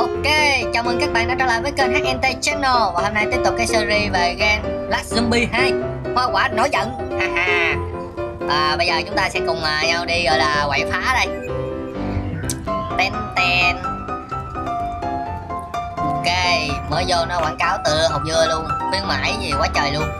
Ok, chào mừng các bạn đã trở lại với kênh HNT Channel. Và hôm nay tiếp tục cái series về game Last Zombie 2 Hoa quả nổi giận. Bây giờ chúng ta sẽ cùng nhau đi gọi là quậy phá đây. Ten ten. Ok, mới vô nó quảng cáo từ hộp dưa luôn, khuyến mãi gì quá trời luôn.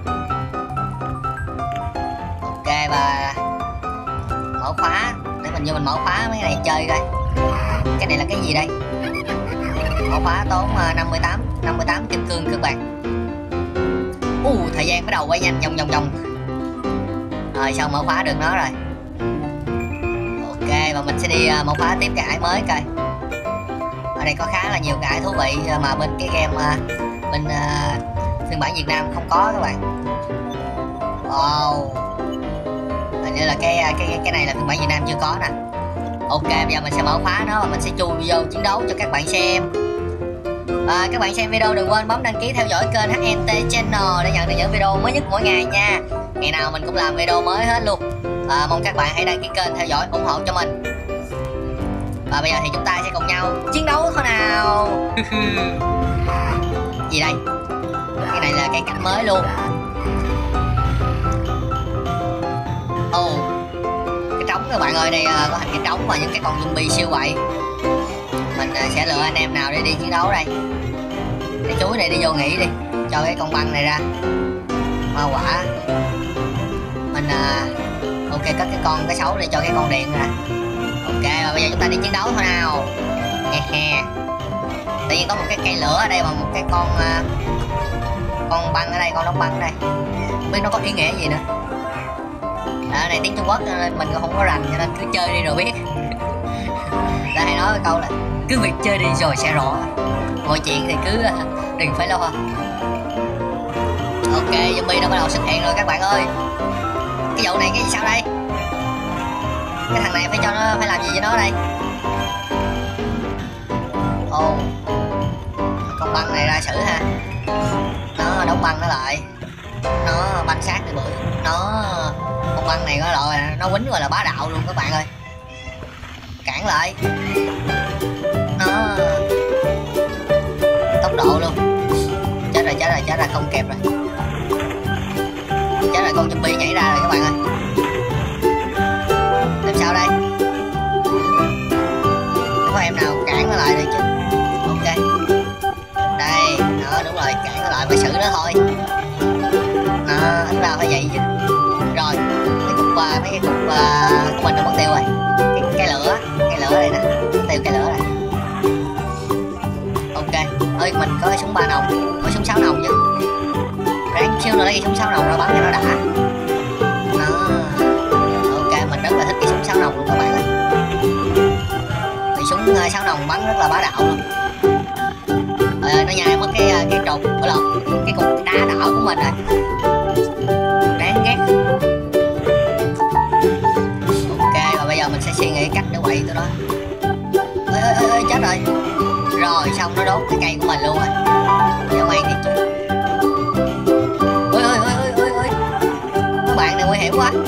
Ok, và mở khóa để mình vô mình mở khóa mấy cái này chơi coi. Cái này là cái gì đây? Mở khóa tốn 58 kim cương các bạn. Thời gian bắt đầu quay nhanh vòng. Rồi sao mở khóa được nó rồi. Ok, và mình sẽ đi mở khóa tiếp cái ải mới coi. Ở đây có khá là nhiều cái ải thú vị mà bên cái game bên phiên bản Việt Nam không có các bạn. Wow, hình như là cái này là phiên bản Việt Nam chưa có nè. Ok, bây giờ mình sẽ mở khóa nó và mình sẽ chui vô chiến đấu cho các bạn xem. Các bạn xem video đừng quên bấm đăng ký theo dõi kênh HNT Channel để nhận được những video mới nhất mỗi ngày nha. Ngày nào mình cũng làm video mới hết luôn. Mong các bạn hãy đăng ký kênh theo dõi ủng hộ cho mình. Và bây giờ thì chúng ta sẽ cùng nhau chiến đấu thôi nào. Gì đây? Cái này là cái cảnh mới luôn. Cái trống các bạn ơi, đây có hình cái trống và những cái con zombie siêu quậy. Mình sẽ lựa anh em nào để đi chiến đấu đây. Cái chuối này đi vô nghỉ đi, cho cái con băng này ra. Hoa quả. Mình ok, cất cái xấu để cho cái con điện ra. Ok, và bây giờ chúng ta đi chiến đấu thôi nào. Tự nhiên có một cái cây lửa ở đây và một cái con băng ở đây, con đóng băng ở đây. Không biết nó có ý nghĩa gì nữa. Này tiếng Trung Quốc nên mình cũng không có rành, cho nên cứ chơi đi rồi biết. Ta hay nói cái câu là cứ việc chơi đi rồi sẽ rõ. Mọi chuyện thì cứ đừng phải lo. Ok, zombie nó bắt đầu xuất hiện rồi các bạn ơi. Cái vụ này cái gì sao đây? Cái thằng này phải làm gì với nó đây? Con băng này ra xử ha. Nó đóng băng nó lại. Nó banh sát đi bưởi. Con băng này có loại nó quýnh gọi là bá đạo luôn các bạn ơi. Cản lại. Nó tốc độ luôn. Chết rồi, không kịp rồi. Chết rồi, con zombie nhảy ra rồi các bạn ơi. Làm sao đây? Có em nào cản nó lại được chứ? Ok. Đây, đúng rồi, cản nó lại phải xử nó thôi. Nó ra phải vậy chứ. Rồi, mấy cái cục của mình nó mất tiêu rồi. Cái lửa đây nè, tiêu cái lửa này. Ok, ơi mình có cái súng 3 nòng, có súng 6 nòng chứ. Ráng xíu nữa lấy cái súng 6 nòng ra bắn cho nó đã. Ok, mình rất là thích cái súng 6 nòng luôn các bạn ơi. Cái súng 6 nòng bắn rất là bá đạo luôn. Nó nhai mất cái trục, cái cục đá đỏ của mình rồi. Đáng ghét. Ok, và bây giờ mình sẽ suy nghĩ cách để quậy tụi nó. Ơi, chết rồi. Rồi xong nó đốt cái cây của mình luôn rồi. Giờ mang đi chung. Ôi các bạn này nguy hiểm quá.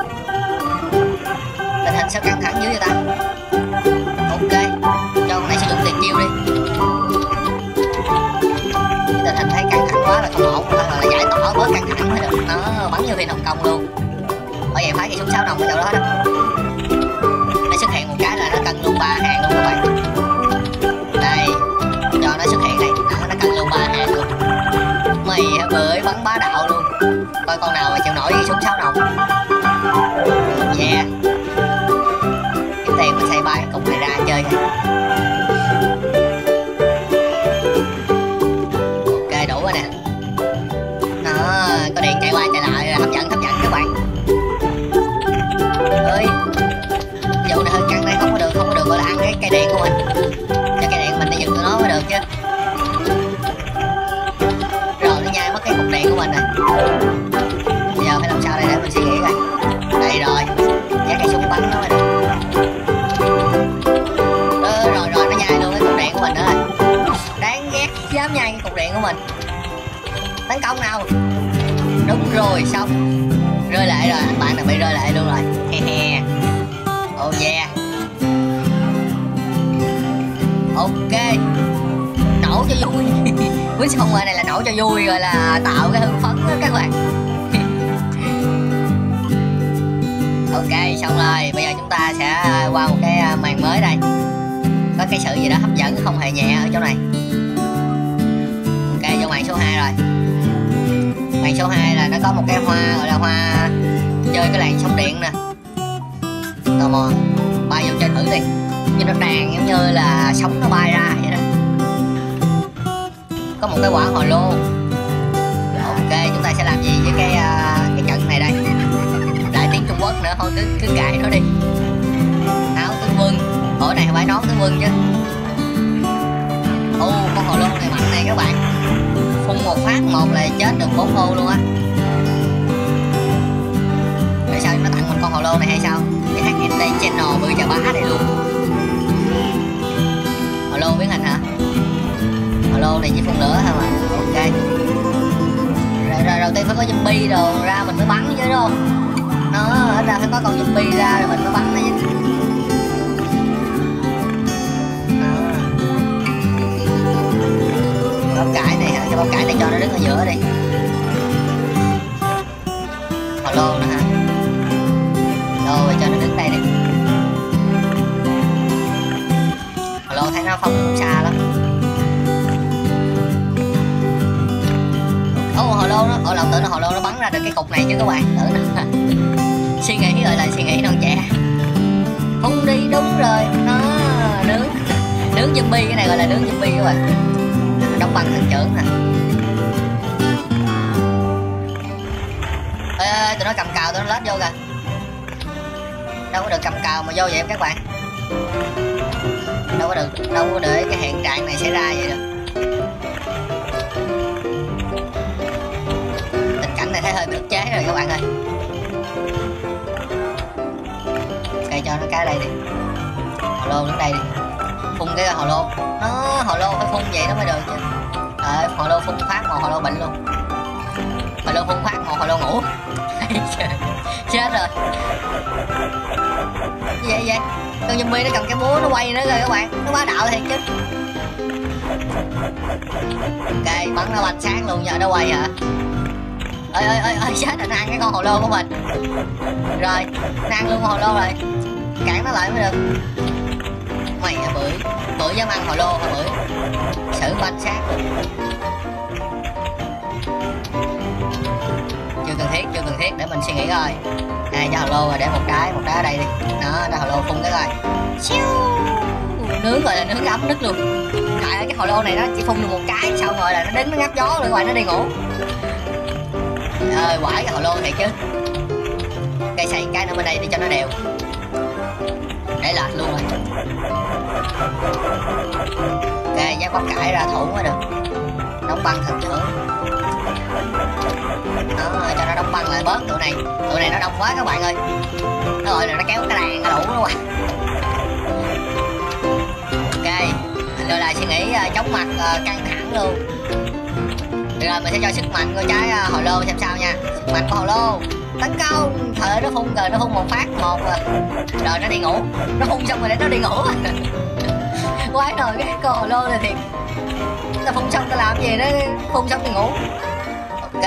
Tình hình sao căng thẳng dữ vậy ta? Ok, cho con này sử dụng tiền chiêu đi. Tình hình thấy căng thẳng quá là không ổn, là giải tỏa bớt căng thẳng mới được. Nó bắn như viên Hồng Kông luôn. Bởi vậy phải cái súng 6 nòng ở chỗ đó đó. Nó xuất hiện một cái là nó cân luôn 3 hàng luôn các bạn. Đây, cho nó xuất hiện đây, nó cân luôn 3 hàng luôn. Mày bưởi bắn bá đạo luôn. Coi con nào mà chịu nổi cái súng 6 nòng. Yeah. Kiếm tiền mình xây 3 cái cục này ra chơi kìa. Ok, đủ rồi nè. Có điện chạy qua chạy lại là hấp dẫn các bạn. Ơi, vụ này hơi căng đây, không có được gọi là ăn cái cây điện của mình. Cho cây điện mình để giật tụi nó mới được chứ. Rồi nó nhai mất cái cục điện của mình rồi. Bây giờ phải làm sao đây để mình suy nghĩ coi. Đây rồi, nhát cái súng bắn nó rồi. Rồi nó nhai luôn cái cục điện của mình nữa rồi. Đáng ghét, dám nhai cái cục điện của mình. Tấn công nào. Đúng rồi, xong. Rơi lại rồi, anh bạn này bị rơi lại luôn rồi. Oh yeah. Ok, nổ cho vui. Cuối xong rồi này là nổ cho vui, gọi là tạo cái hưng phấn đó các bạn. Ok, xong rồi, bây giờ chúng ta sẽ qua một cái màn mới đây. Có cái sự gì đó hấp dẫn không hề nhẹ ở chỗ này. Ok, vô màn số 2 rồi. Màn số 2 là nó có một cái hoa, gọi là hoa chơi cái làn sóng điện nè. Tò mò, bay vô chơi thử đi. Như nó đàn giống như là sóng nó bay ra vậy đó. Có một cái quả hồ lô. Ok, chúng ta sẽ làm gì với cái trận này đây? Lại tiếng Trung Quốc nữa, thôi cứ cãi nó đi. Áo tướng quân, ủa này phải nón tướng quân chứ. Ô, con hồ lô này mạnh này các bạn. Phun một phát một là chết được 4 ô luôn á. Tại sao nó tặng mình con hồ lô này hay sao? Cái HND Channel bự chà bá này luôn. Hồ lô biến hình hả? Hồ lô này chỉ phun lửa thôi mà. Ok. Rồi đầu tiên phải có zombie rồi ra mình mới bắn chứ đúng không? Nó ở ra phải có con zombie ra rồi mình mới bắn nó chứ. Bắp cải này hả? Cho bắp cải này cho nó đứng ở giữa đi. Hồ lô nữa hả? Rồi cho nó đứng đây đi. Hồ lô thấy nó phóng cũng xa lắm. Ô, hồ lô nó, ồ, lòng tự nó hồ lô nó bắn ra được cái cục này chứ các bạn. Tự nó suy nghĩ, gọi là suy nghĩ non trẻ. Phun đi, đúng rồi. Nó nướng zombie, cái này gọi là nướng zombie các bạn. Đóng băng thần trưởng nè. Ê, tụi nó cầm cào, tụi nó lết vô kìa. Đâu có được cầm cào mà vô vậy các bạn. Đâu có được, đâu có để cái hiện trạng này xảy ra vậy được. Tình cảnh này thấy hơi bị ức chế rồi các bạn ơi. Ok, cho nó cái đây đi. Hồ lô đứng đây đi. Phun cái hồ lô. Nó hồ lô phải phun vậy nó mới được chứ. Hồ lô phun phát một hồ lô bệnh luôn. Hồ lô phun phát một hồ lô ngủ. Chết rồi. Cái gì vậy? Con zombie nó cầm cái búa nó quay nữa rồi các bạn. Nó bá đạo thiệt chứ. Ok, bắn nó banh sáng luôn, giờ nó quay hả? Ơi chết rồi, nó ăn cái con hồ lô của mình. Rồi, nó ăn luôn con hồ lô rồi. Cản nó lại mới được. Mày hả bưởi dám ăn hồ lô hả bưởi? Xử banh xác luôn. Chưa cần thiết, để mình suy nghĩ coi. Cho hồ lô rồi, để một trái ở đây đi. Đó, cho hồ lô phun cái coi. Siêu. Nướng gọi là nướng ấm nứt luôn. Trời ơi, cái hồ lô này nó chỉ phun được một cái, xong rồi là nó đứng nó ngắp gió rồi ngoài nó đi ngủ. Trời ơi, quải cái hồ lô thiệt chứ. Cây xây cái nữa bên đây để cho nó đều. Để lệch luôn rồi. Ok, dắt bắp cải ra thủ mới được. Đóng băng thần trưởng. Đó, cho nó đóng băng lại bớt tụi này nó đông quá các bạn ơi. Nó gọi là nó kéo cái đàn nó đủ nó quay. Ok, rồi lại suy nghĩ chóng mặt căng thẳng luôn. Được rồi, mình sẽ cho sức mạnh của trái hồ lô xem sao nha. Sức mạnh của hồ lô tấn công. Thời nó phun rồi, nó phun một phát một rồi nó đi ngủ. Nó phun xong rồi để nó đi ngủ. Quái rồi cái con hồ lô này thiệt. Ta phun xong ta làm gì đó, phun xong đi ngủ. Ok.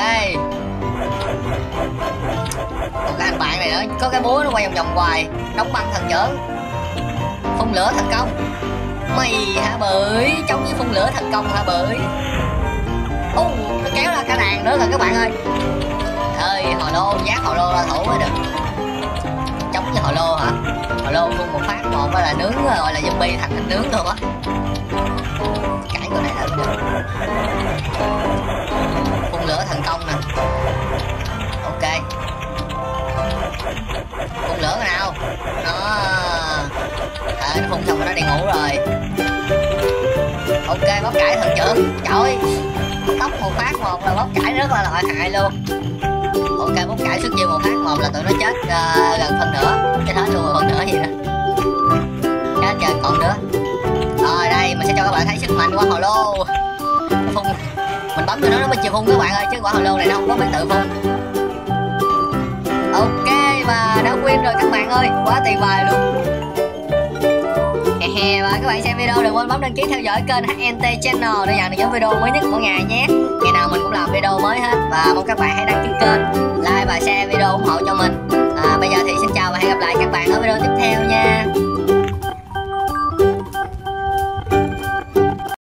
Còn cái anh bạn này nữa, có cái búa nó quay vòng vòng hoài. Đóng băng thần trưởng. Phun lửa thành công. Mày hả bưởi? Chống với phun lửa thành công hả bưởi? Nó kéo ra cả đàn nữa rồi các bạn ơi. Ơi, hồ lô, giác hồ lô ra thủ mới được. Chống với hồ lô hả? Hồ lô phun một phát một là nướng, gọi là zombie thành hình nướng luôn á. Cãi con này là được. Phun lửa thành công nè. Ok. Phun lửa nào? Nó phun xong rồi nó đi ngủ rồi. Ok, bắp cải thần trưởng. Trời ơi, tóc một phát một là bắp cải rất là lợi hại luôn. Ok, bắp cải xuất chiêu một phát một là tụi nó chết gần phân nửa. Chết hết luôn rồi, phân nửa gì nữa. Chết trời, còn nữa. Rồi đây, mình sẽ cho các bạn thấy sức mạnh của hồ lô. Phun, mình bấm cho nó mới chịu phun các bạn ơi, chứ quả hồ lô này nó không có biết tự phun. Ok, và đã win rồi các bạn ơi, quá tuyệt vời luôn. Và các bạn xem video đừng quên bấm đăng ký theo dõi kênh HNT Channel để nhận được những video mới nhất mỗi ngày nhé. Ngày nào mình cũng làm video mới hết và mong các bạn hãy đăng ký kênh